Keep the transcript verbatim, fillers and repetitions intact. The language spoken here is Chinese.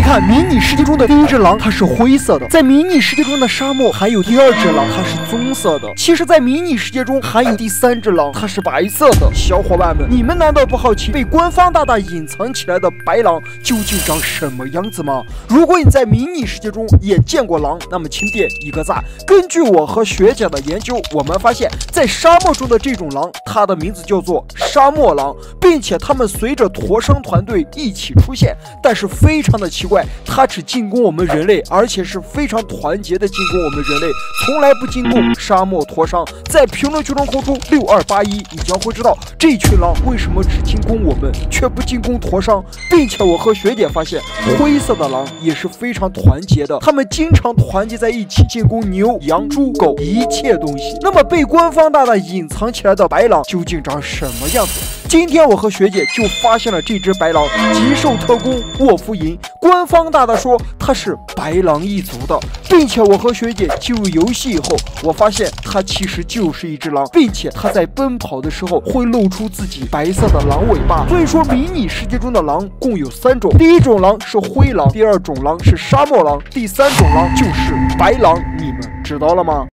看迷你世界中的第一只狼，它是灰色的；在迷你世界中的沙漠还有第二只狼，它是棕色的。其实，在迷你世界中还有第三只狼，它是白色的。小伙伴们，你们难道不好奇被官方大大隐藏起来的白狼究竟长什么样子吗？如果你在迷你世界中也见过狼，那么请点一个赞。根据我和学姐的研究，我们发现，在沙漠中的这种狼，它的名字叫做沙漠狼，并且它们随着驼生团队一起出现。但是非常的奇怪，它只进攻我们人类，而且是非常团结的进攻我们人类，从来不进攻沙漠驼商。在评论区中扣出六二八一，你将会知道这群狼为什么只进攻我们，却不进攻驼商。并且我和学姐发现，灰色的狼也是非常团结的，他们经常团结在一起进攻牛、羊、猪、狗一切东西。那么被官方大大隐藏起来的白狼究竟长什么样子？今天我和学姐就发现了这只白狼，极兽特工沃夫银。官方大大说它是白狼一族的，并且我和学姐进入游戏以后，我发现它其实就是一只狼，并且它在奔跑的时候会露出自己白色的狼尾巴。所以说，迷你世界中的狼共有三种，第一种狼是灰狼，第二种狼是沙漠狼，第三种狼就是白狼，你们知道了吗？